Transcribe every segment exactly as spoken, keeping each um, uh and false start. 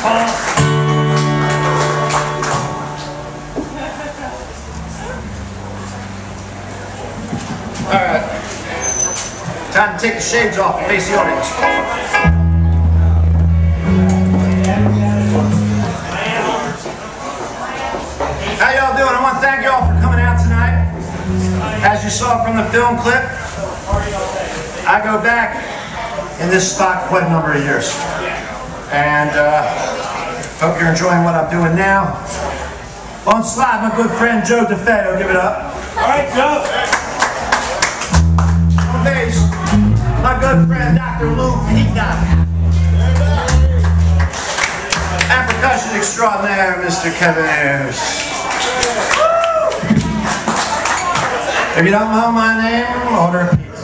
Paul. All right. Time to take the shades off and face the audience. How y'all doing? I want to thank y'all for coming out tonight. As you saw from the film clip, I go back in this spot quite a number of years. And uh, hope you're enjoying what I'm doing now. On slide, my good friend Joe DeFeo, give it up. All right, Joe. On bass, my good friend Doctor Lou Peacock. And percussion extraordinaire, Mister Kevin Ayers. If you don't know my name, order a pizza.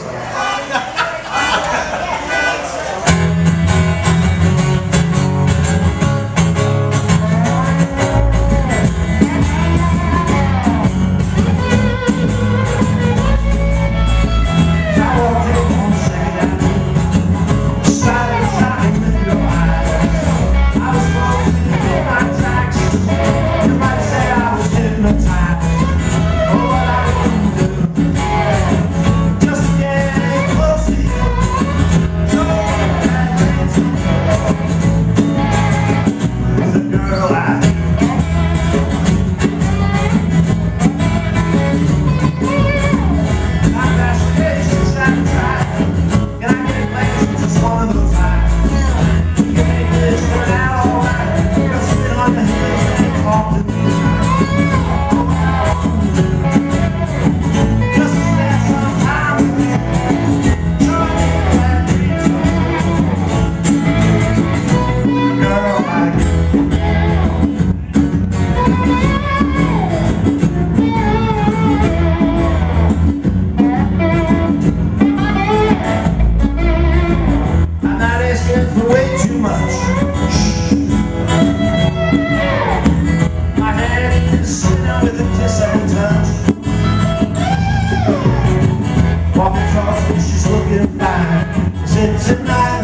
Walking across, she's looking fine. Said tonight